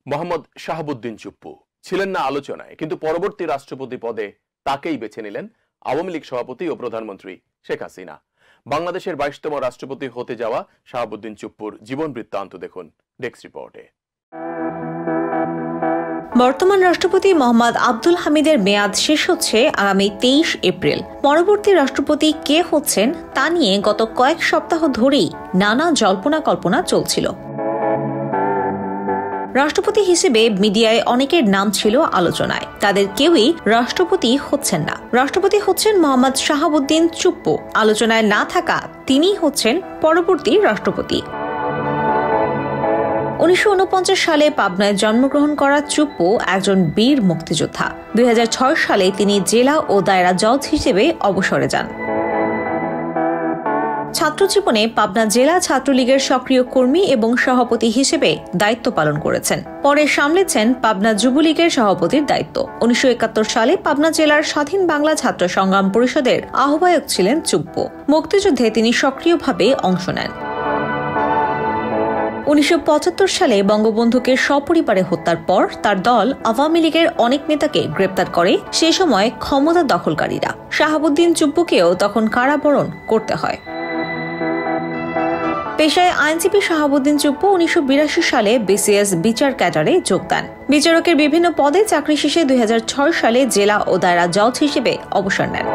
মোহাম্মদ শাহাবুদ্দিন চুপ্পু ছিলেন না আলোচনায়, কিন্তু পরবর্তী রাষ্ট্রপতি পদে তাকেই বেছে নিলেন আওয়ামী লীগ সভাপতি ও প্রধানমন্ত্রী শেখ হাসিনা। বাংলাদেশের 22তম রাষ্ট্রপতি হতে যাওয়া শাহাবুদ্দিন চুপ্পুর জীবন বৃত্তান্ত দেখুন ডেস্ক রিপোর্টে। বর্তমান রাষ্ট্রপতি মোহাম্মদ আব্দুল হামিদের মেয়াদ শেষ হচ্ছে আগামী 23 এপ্রিল। পরবর্তী রাষ্ট্রপতি কে হচ্ছেন তা নিয়ে গত কয়েক সপ্তাহ ধরেই নানা জল্পনা কল্পনা চলছিল। রাষ্ট্রপতি হিসেবে মিডিয়ায় অনেকের নাম ছিল আলোচনায়, তাদের কেউই রাষ্ট্রপতি হচ্ছেন না। রাষ্ট্রপতি হচ্ছেন মোহাম্মদ শাহাবুদ্দিন চুপ্পু। আলোচনায় না থাকা তিনিই হচ্ছেন পরবর্তী রাষ্ট্রপতি। 1949 সালে পাবনায় জন্মগ্রহণ করা চুপ্পু একজন বীর মুক্তিযোদ্ধা। 2006 সালে তিনি জেলা ও দায়রা জজ হিসেবে অবসরে যান। ছাত্রজীবনে পাবনা জেলা ছাত্রলীগের সক্রিয় কর্মী এবং সভাপতি হিসেবে দায়িত্ব পালন করেছেন। পরে সামলেছেন পাবনা যুবলীগের সভাপতির দায়িত্ব। 1971 সালে পাবনা জেলার স্বাধীন বাংলা ছাত্র সংগ্রাম পরিষদের আহ্বায়ক ছিলেন চুপ্পু। মুক্তিযুদ্ধে তিনি সক্রিয়ভাবে অংশ নেন। 1975 সালে বঙ্গবন্ধুকে সপরিবারে হত্যার পর তার দল আওয়ামী লীগের অনেক নেতাকে গ্রেপ্তার করে। সে সময় ক্ষমতা দখলকারীরা। শাহাবুদ্দিন চুপ্পুকেও তখন কারাবরণ করতে হয়। পেশায় আইনজীবী শাহাবুদ্দিন চুপ্পু 1982 সালে বিসিএস বিচার ক্যাডারে যোগ দেন। বিচারকের বিভিন্ন পদে চাকরি শেষে 2006 সালে জেলা ও দায়রা জজ হিসেবে অবসর নেন।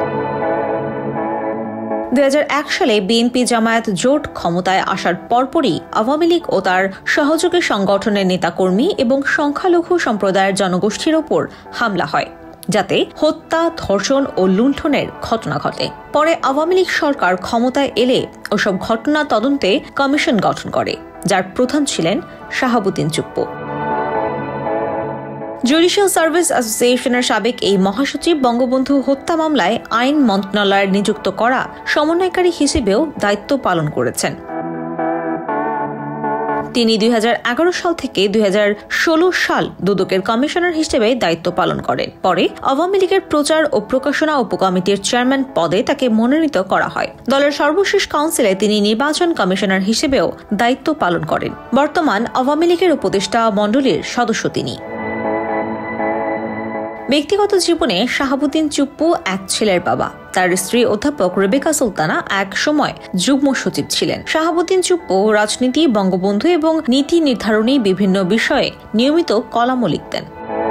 2001 সালে বিএনপি জামায়াত জোট ক্ষমতায় আসার পরপরই আওয়ামী লীগ ও তার সহযোগী সংগঠনের নেতাকর্মী এবং সংখ্যালঘু সম্প্রদায়ের জনগোষ্ঠীর ওপর হামলা হয়, যাতে হত্যা, ধর্ষণ ও লুণ্ঠনের ঘটনা ঘটে। পরে আওয়ামী লীগ সরকার ক্ষমতায় এলে ওসব ঘটনা তদন্তে কমিশন গঠন করে, যার প্রধান ছিলেন শাহাবুদ্দিন চুপ্পু। জুডিশিয়াল সার্ভিস অ্যাসোসিয়েশনের সাবেক এই মহাসচিব বঙ্গবন্ধু হত্যা মামলায় আইন মন্ত্রণালয়ের নিযুক্ত করা সমন্বয়কারী হিসেবেও দায়িত্ব পালন করেছেন। তিনি 2011 সাল থেকে 2016 সাল দুদকের কমিশনার হিসেবে দায়িত্ব পালন করেন। পরে আওয়ামী লীগের প্রচার ও প্রকাশনা উপকমিটির চেয়ারম্যান পদে তাকে মনোনীত করা হয়। দলের সর্বশেষ কাউন্সিলে তিনি নির্বাচন কমিশনার হিসেবেও দায়িত্ব পালন করেন। বর্তমান আওয়ামী লীগের উপদেষ্টা মণ্ডলীর সদস্য তিনি। ব্যক্তিগত জীবনে শাহাবুদ্দিন চুপ্পু এক ছেলের বাবা। তার স্ত্রী অধ্যাপক রেবেকা সুলতানা এক সময় যুগ্ম সচিব ছিলেন। শাহাবুদ্দিন চুপ্পু রাজনীতি, বঙ্গবন্ধু এবং নীতি নির্ধারণী বিভিন্ন বিষয়ে নিয়মিত কলামও লিখতেন।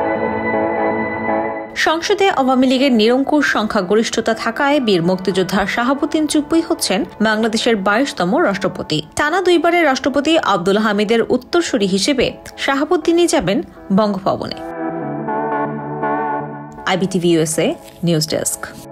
সংসদে আওয়ামী লীগের নিরঙ্কুশ সংখ্যাগরিষ্ঠতা থাকায় বীর মুক্তিযোদ্ধা শাহাবুদ্দিন চুপ্পুই হচ্ছেন বাংলাদেশের 22তম রাষ্ট্রপতি। টানা দুইবারের রাষ্ট্রপতি আব্দুল হামিদের উত্তরসূরি হিসেবে শাহাবুদ্দিনই যাবেন বঙ্গভবনে। iBTV USA News Desk।